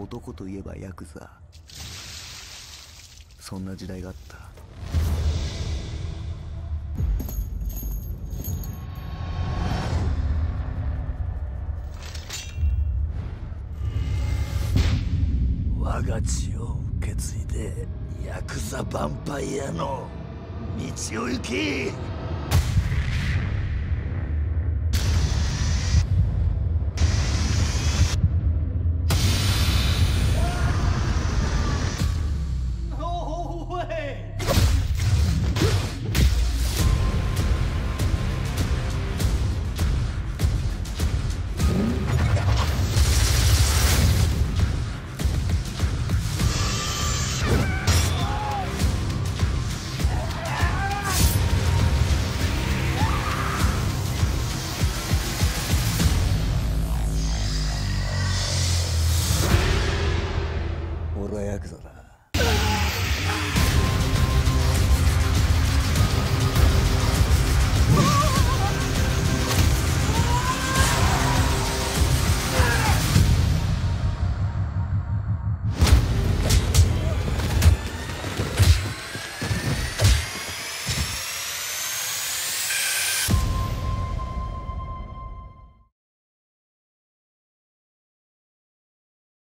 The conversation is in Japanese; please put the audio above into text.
男といえばヤクザ、そんな時代があった。 我が血を受け継いでヤクザヴァンパイアの道を行け。俺はヤクザだ。